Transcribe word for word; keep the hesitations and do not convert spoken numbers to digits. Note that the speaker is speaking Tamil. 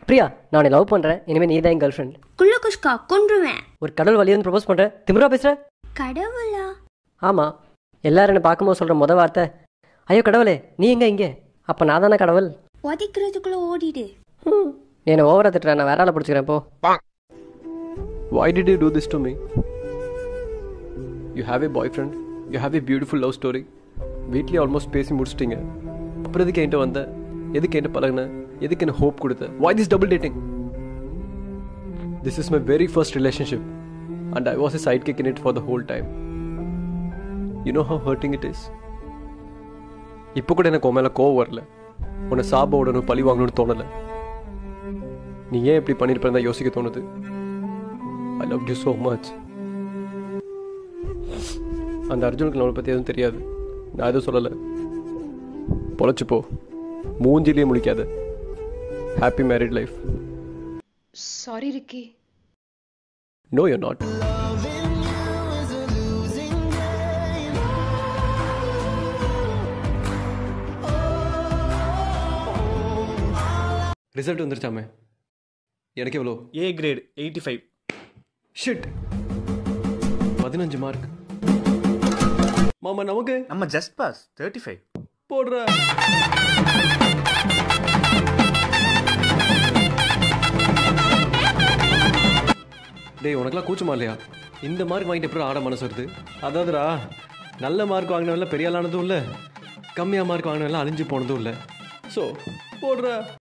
பிரியா, நான் உன்னை லவ் பண்ணுறேன். இனிமேல் நீ தான் என் கேர்ள் ஃப்ரெண்ட். குள்ள குஷ்கா கொன்றுவேன். ஒரு கடவுள் வழியை வந்து ப்ரப்போஸ் பண்ணுறேன். திமிரா பேசுகிற? கடவுளா? ஆமாம். எல்லாரும் என்னை பார்க்கும்போது சொல்கிற முத வார்த்தை, ஐயோ கடவுளே நீ எங்கே இங்கே? அப்போ நான் தானே கடவுள். உதைக்கிறதுக்குள்ளே ஓடிடு. ம் நீ என்னை ஓவராக திட்டுறேன். நான் வேற ஆளை பிடிச்சிக்கிறேன் போ. Why did you do this to me? You have a boyfriend. You have a beautiful love story. வீட்லேயே ஆல்மோஸ்ட் பேசி முடிச்சிட்டிங்க. அப்புறம் எதுக்கு என்கிட்ட வந்த? எதுக்கு என்கிட்ட பழகின? எதுக்கு என்ன ஹோப் கொடுத்த? Why this double dating? This is my very first relationship and I was a sidekick in it for the whole time. You know how hurting it is? இப்போ கூட எனக்கு உன் மேலே கோவம் வரல. உன்னை சாப உடனும் பழி வாங்கணும்னு தோணலை. நீ ஏன் இப்படி பண்ணியிருப்பேன் தான் யோசிக்க தோணுது. I loved you so much. அந்த அர்ஜுனுக்கு நம்மளை பற்றி எதுவும் தெரியாது. நான் எதுவும் சொல்லலை. பொழைச்சு போ. மூஞ்சிலேயே முடிக்காத. Happy married life. Sorry Ricky. No, you're not. Result வந்துருச்சாமே. எனக்கு எவ்வளோ? A grade eighty five. Shit, பதினஞ்சு மார்க். மாமா நமக்கு நம்ம ஜஸ்ட் பாஸ் தேர்ட்டி ஃபைவ் போடுற. டேய், உனக்குலாம் கூச்சமா இல்லையா? இந்த மார்க் வாங்கிட்டு எப்படி ஆட மனசு வருது? அதாவதுடா, நல்ல மார்க் வாங்கினவெல்லாம் பெரிய ஆளானதும் இல்லை, கம்மியாக மார்க் வாங்கினவெல்லாம் அழிஞ்சு போனதும் இல்லை. ஸோ போடுற.